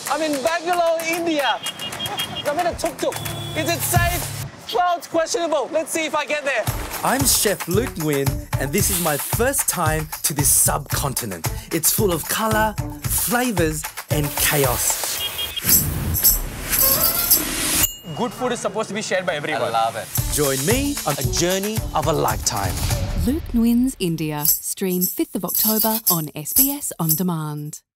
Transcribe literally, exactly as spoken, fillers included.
I'm in Bangalore, India. I'm in a tuk-tuk. Is it safe? Well, it's questionable. Let's see if I get there. I'm Chef Luke Nguyen, and this is my first time to this subcontinent. It's full of colour, flavours and chaos. Good food is supposed to be shared by everyone. I love it. Join me on A journey of a lifetime. Luke Nguyen's India. Stream fifth of October on S B S On Demand.